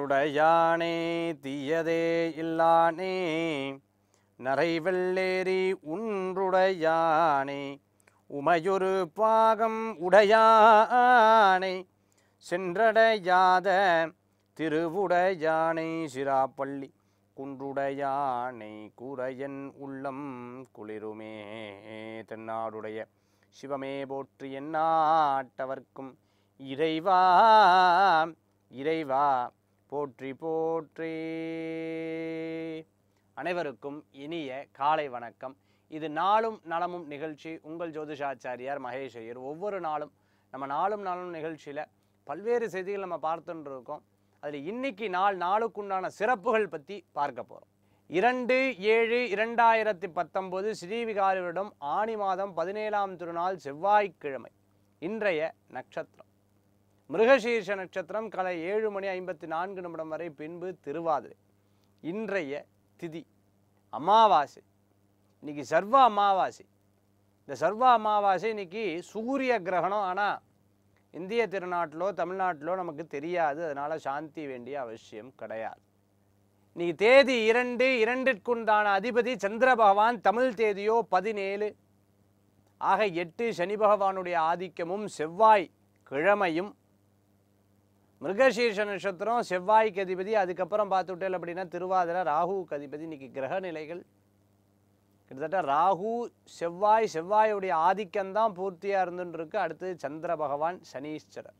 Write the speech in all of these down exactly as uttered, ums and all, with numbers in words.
நன்றுடையானே தீயதே இல்லானே நரைவெள்ளேரி உன்றுடையானே உமையொரு பாகம் உடையானை சென்றடையாத திருவுடையானை சிராப்பள்ளி குன்றுடையானை கூரையன் உள்ளம் குளிருமே. தென்னாடுடைய சிவமே போற்றி எந்நாட்டவர்க்கும் இறைவா இறைவா போற்றி போற்றி. அனைவருக்கும் இனிய காலை வணக்கம். இது நாளும் நலமும் நிகழ்ச்சி. உங்கள் ஜோதிஷாச்சாரியார் மகேஷ் ஐயர். ஒவ்வொரு நாளும் நம்ம நாளும் நலமும் நிகழ்ச்சியில் பல்வேறு செய்திகள் நம்ம பார்த்துட்டு இருக்கோம். அதில் இன்னைக்கு நாள் நாளுக்குண்டான சிறப்புகள் பற்றி பார்க்க போகிறோம். இரண்டு ஏழு இரண்டாயிரத்தி பத்தொம்போது ஸ்ரீவிகாரி வருடம் ஆனி மாதம் பதினேழாம் திருநாள் செவ்வாய்க்கிழமை. இன்றைய நட்சத்திரம் மிருகசீர்ஷ நட்சத்திரம். காலை ஏழு மணி ஐம்பத்தி நான்கு நிமிடம் வரை பின்பு திருவாதிரை. இன்றைய திதி அமாவாசை. இன்னைக்கு சர்வ அமாவாசை. இந்த சர்வ அமாவாசை இன்னைக்கு சூரிய கிரகணம். ஆனால் இந்திய திருநாட்டிலோ தமிழ்நாட்டிலோ நமக்கு தெரியாது. அதனால சாந்தி வேண்டிய அவசியம் கிடையாது. இன்னைக்கு தேதி இரண்டு இரண்டிற்குண்டான அதிபதி சந்திர பகவான். தமிழ் தேதியோ பதினேழு. ஆக எட்டு சனி பகவானுடைய ஆதிக்கமும் செவ்வாய் கிழமையும். மிருகசீர்ஷ நட்சத்திரம் செவ்வாய்க்கு அதிபதி. அதுக்கப்புறம் பார்த்துட்டேன் அப்படின்னா திருவாதிரை ராகுவுக்கு அதிபதி. இன்னைக்கு கிரக நிலைகள் கிட்டத்தட்ட ராகு செவ்வாய் செவ்வாயுடைய ஆதிக்கம்தான் பூர்த்தியாக இருந்துட்டு இருக்கு. அடுத்தது சந்திர பகவான் சனீஸ்வரர்.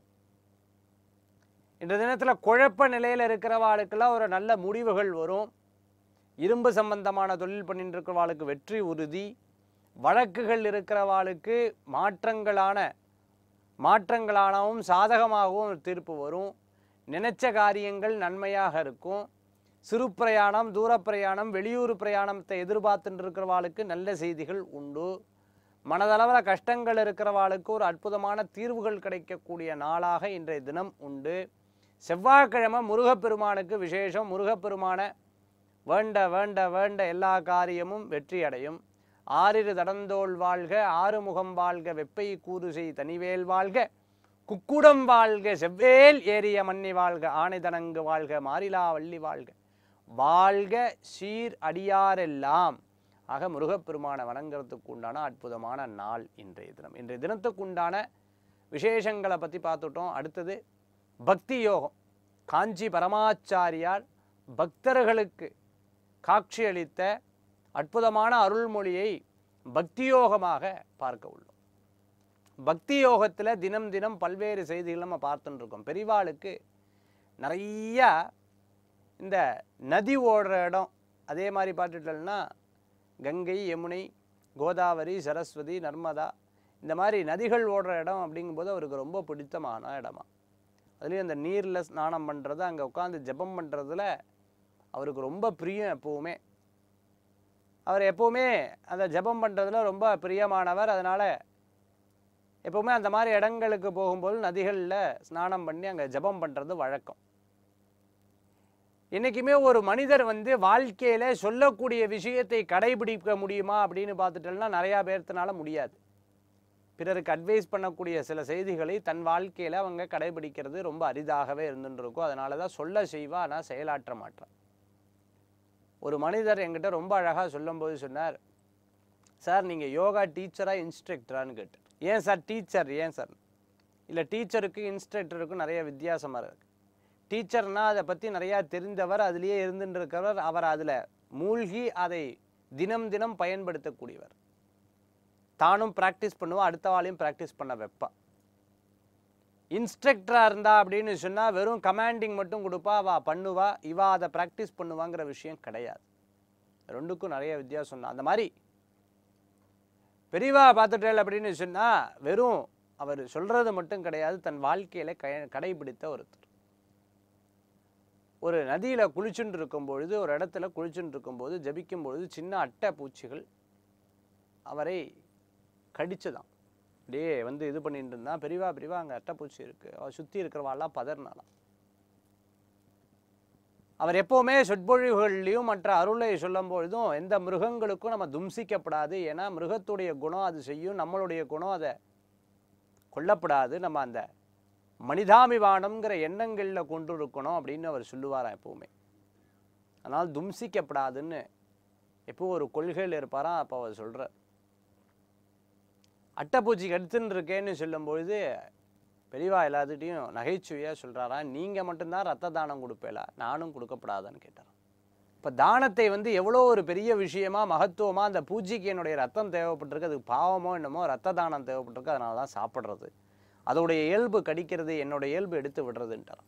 இந்த தினத்தில் குழப்ப நிலையில் இருக்கிறவாளுக்கெல்லாம் ஒரு நல்ல முடிவுகள் வரும். இரும்பு சம்பந்தமான தொழில் பண்ணிட்டு இருக்கிறவாளுக்கு வெற்றி உறுதி. வழக்குகள் இருக்கிறவாளுக்கு மாற்றங்களான மாற்றங்களானவும் சாதகமாகவும் தீர்ப்பு வரும். நினைச்ச காரியங்கள் நன்மையாக இருக்கும். சிறு பிரயாணம் தூர பிரயாணம் வெளியூர் பிரயாணத்தை எதிர்பார்த்துட்டு இருக்கிறவாளுக்கு நல்ல செய்திகள் உண்டு. மனதளவில் கஷ்டங்கள் இருக்கிறவாளுக்கு ஒரு அற்புதமான தீர்வுகள் கிடைக்கக்கூடிய நாளாக இன்றைய தினம் உண்டு. செவ்வாய்க்கிழமை முருகப்பெருமானுக்கு விசேஷம். முருகப்பெருமான வேண்ட வேண்ட வேண்ட எல்லா காரியமும் வெற்றி அடையும். ஆறிரு தடந்தோள் வாழ்க ஆறுமுகம் வாழ்க வெப்பை கூறுசெய் தனிவேல் வாழ்க குக்குடம் வாழ்க செவ்வேல் ஏரிய மன்னி வாழ்க ஆணைதனங்கு வாழ்க மாரிலா வள்ளி வாழ்க வாழ்க சீர் அடியாரெல்லாம். ஆக முருகப்பெருமான வணங்குறதுக்கு உண்டான அற்புதமான நாள் இன்றைய தினம். இன்றைய தினத்துக்கு உண்டான விசேஷங்களை பற்றி பார்த்துட்டோம். அடுத்தது பக்தி யோகம். காஞ்சி பரமாச்சாரியார் பக்தர்களுக்கு காட்சியளித்த அற்புதமான அருள்மொழியை பக்தி யோகமாக பார்க்க உள்ளோம். பக்தி யோகத்தில் தினம் தினம் பல்வேறு செய்திகள் நம்ம பார்த்துட்டு இருக்கோம். பெரிவாளுக்கு நிறைய இந்த நதி ஓடுற இடம், அதே மாதிரி பார்த்துட்டோம்னா கங்கை யமுனை கோதாவரி சரஸ்வதி நர்மதா இந்த மாதிரி நதிகள் ஓடுற இடம் அப்படிங்கும்போது அவருக்கு ரொம்ப பிடித்தமான இடமா. அதுலேயும் அந்த நீரில் ஸ்நானம் பண்ணுறது, அங்கே உட்காந்து ஜபம் பண்ணுறதுல அவருக்கு ரொம்ப பிரியம். எப்போவுமே அவர் எப்போவுமே அந்த ஜபம் பண்ணுறதுல ரொம்ப பிரியமானவர். அதனால் எப்போவுமே அந்த மாதிரி இடங்களுக்கு போகும்போது நதிகளில் ஸ்நானம் பண்ணி அங்கே ஜபம் பண்ணுறது வழக்கம். என்றைக்குமே ஒரு மனிதர் வந்து வாழ்க்கையில் சொல்லக்கூடிய விஷயத்தை கடைபிடிக்க முடியுமா அப்படின்னு பார்த்துட்டோம்னா நிறையா பேர்த்தினால முடியாது. பிறருக்கு அட்வைஸ் பண்ணக்கூடிய சில செய்திகளை தன் வாழ்க்கையில் அவங்க கடைபிடிக்கிறது ரொம்ப அரிதாகவே இருந்துட்டு இருக்கும். அதனால தான் சொல்ல செய்வா, ஆனால் செயலாற்ற மாட்டார். ஒரு மனிதர் என்கிட்ட ரொம்ப அழகாக சொல்லும்போது சொன்னார், சார் நீங்கள் யோகா டீச்சராக இன்ஸ்ட்ரக்டரான்னு கேட்டார். ஏன் சார் டீச்சர் ஏன் சார்? இல்லை, டீச்சருக்கு இன்ஸ்ட்ரக்டருக்கும் நிறைய வித்தியாசமாக இருக்குது. டீச்சர்னால் அதை பற்றி நிறையா தெரிந்தவர், அதுலேயே இருந்துட்டு இருக்கிறவர், அவர் அதில் மூழ்கி அதை தினம் தினம் பயன்படுத்தக்கூடியவர். தானும் ப்ராக்டிஸ் பண்ணுவா, அடுத்தவாளையும் ப்ராக்டிஸ் பண்ண வைப்பா. இன்ஸ்ட்ரக்டராக இருந்தா அப்படின்னு சொன்னால் வெறும் கமாண்டிங் மட்டும் கொடுப்பா, அவா பண்ணுவா, இவா அதை ப்ராக்டிஸ் பண்ணுவாங்கிற விஷயம் கிடையாது. ரெண்டுக்கும் நிறைய வித்தியாசம் தான். அந்த மாதிரி பெரியவா பார்த்துட்டேன் அப்படின்னு சொன்னால் வெறும் அவர் சொல்கிறது மட்டும் கிடையாது, தன் வாழ்க்கையில் க கடைபிடித்த ஒருத்தர். ஒரு நதியில் குளிச்சுட்டு இருக்கும்பொழுது, ஒரு இடத்துல குளிச்சுட்டு இருக்கும்போது ஜபிக்கும் பொழுது சின்ன அட்டை பூச்சிகள் அவரை கடிச்சுதான். அப்படியே வந்து இது பண்ணிட்டு இருந்தா. பெரியவா பெரியவா அங்கே அட்டைப்பூச்சி இருக்குது, அவர் சுற்றி இருக்கிறவாள்லாம் பதறினாலாம். அவர் எப்போவுமே சொற்பொழிவுகள்லையும் மற்ற அருளை சொல்லும் பொழுதும் எந்த மிருகங்களுக்கும் நம்ம தும்சிக்கப்படாது. ஏன்னா மிருகத்துடைய குணம் அது செய்யும், நம்மளுடைய குணம் அதை கொல்லப்படாது. நம்ம அந்த மனிதாபிமானம்ங்கிற எண்ணங்களில் கொண்டு இருக்கணும் அப்படின்னு அவர் சொல்லுவாராம் எப்பவுமே. அதனால் தும்சிக்கப்படாதுன்னு எப்போ ஒரு கொள்கையில் இருப்பாராம். அப்போ அவர் சொல்கிறார், அட்டைப்பூச்சி கடுத்துன்னு இருக்கேன்னு சொல்லும்பொழுது பெரியவா எல்லாத்துட்டையும் நகைச்சுவையாக சொல்கிறாராம், நீங்கள் மட்டும்தான் ரத்த தானம் கொடுப்பேலா, நானும் கொடுக்கப்படாதான்னு கேட்டார். இப்போ தானத்தை வந்து எவ்வளோ ஒரு பெரிய விஷயமா மகத்துவமாக, அந்த பூஜைக்கு என்னுடைய ரத்தம் தேவைப்பட்டிருக்கு, அதுக்கு பாவமோ என்னமோ ரத்த தானம் தேவைப்பட்டிருக்கு, அதனால தான் சாப்பிட்றது, அதோடைய இயல்பு கடிக்கிறது, என்னோடய இயல்பு எடுத்து விடுறதுன்ட்டார்.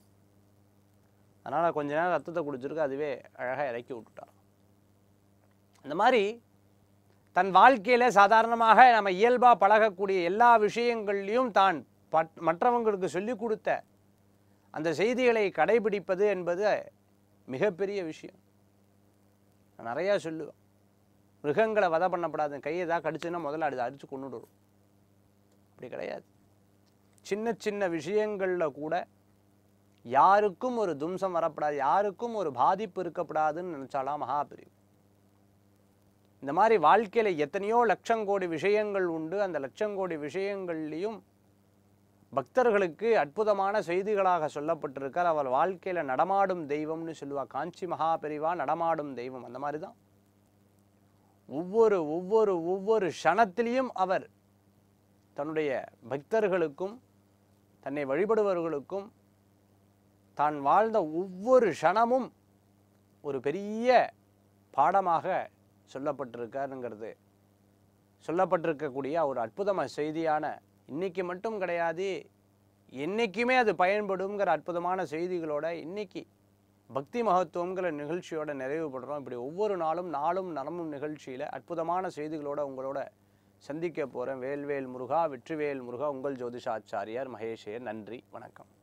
அதனால் கொஞ்ச நேரம் ரத்தத்தை குடிச்சிருக்கு, அதுவே அழகாக இறக்கி விட்டுட்டார். இந்த மாதிரி தன் வாழ்க்கையில் சாதாரணமாக நம்ம இயல்பாக பழகக்கூடிய எல்லா விஷயங்கள்லையும் தான் பட் மற்றவங்களுக்கு சொல்லிக் கொடுத்த அந்த செய்திகளை கடைபிடிப்பது என்பது மிகப்பெரிய விஷயம். நான் நிறையா சொல்லுவேன், மிருகங்களை வதை பண்ணப்படாது, கையை ஏதாவது கடிச்சுன்னா முதல்ல அது அடித்து கொண்டுடுவோம். அப்படி கிடையாது. சின்ன சின்ன விஷயங்களில் கூட யாருக்கும் ஒரு தும்சம் வரப்படாது, யாருக்கும் ஒரு பாதிப்பு இருக்கப்படாதுன்னு நினச்சாலாம் மகாபிரிவு. இந்த மாதிரி வாழ்க்கையில் எத்தனையோ லட்சம் கோடி விஷயங்கள் உண்டு. அந்த லட்சம் கோடி விஷயங்கள்லையும் பக்தர்களுக்கு அற்புதமான செய்திகளாக சொல்லப்பட்டிருக்கார். அவர் வாழ்க்கையில் நடமாடும் தெய்வம்னு சொல்லுவா. காஞ்சி மகாபெரிவா நடமாடும் தெய்வம். அந்த மாதிரி தான் ஒவ்வொரு ஒவ்வொரு ஒவ்வொரு க்ஷணத்திலையும் அவர் தன்னுடைய பக்தர்களுக்கும் தன்னை வழிபடுபவர்களுக்கும் தான் வாழ்ந்த ஒவ்வொரு க்ஷணமும் ஒரு பெரிய பாடமாக சொல்லப்பட்டிருக்காருங்கிறது சொல்லப்பட்டிருக்கக்கூடிய ஒரு அற்புதமான செய்தியான, இன்னைக்கு மட்டும் கிடையாது, என்றைக்குமே அது பயன்படுங்கிற அற்புதமான செய்திகளோட இன்னைக்கு பக்தி மகத்துவங்கிற நிகழ்ச்சியோட நிறைவுபடுறோம். இப்படி ஒவ்வொரு நாளும் நாளும் நலமும் நிகழ்ச்சியில் அற்புதமான செய்திகளோட உங்களோட சந்திக்க போகிறேன். வேல்வேல் முருகா, வெற்றிவேல் முருகா. உங்கள் ஜோதிஷாச்சாரியார் மகேஷே. நன்றி, வணக்கம்.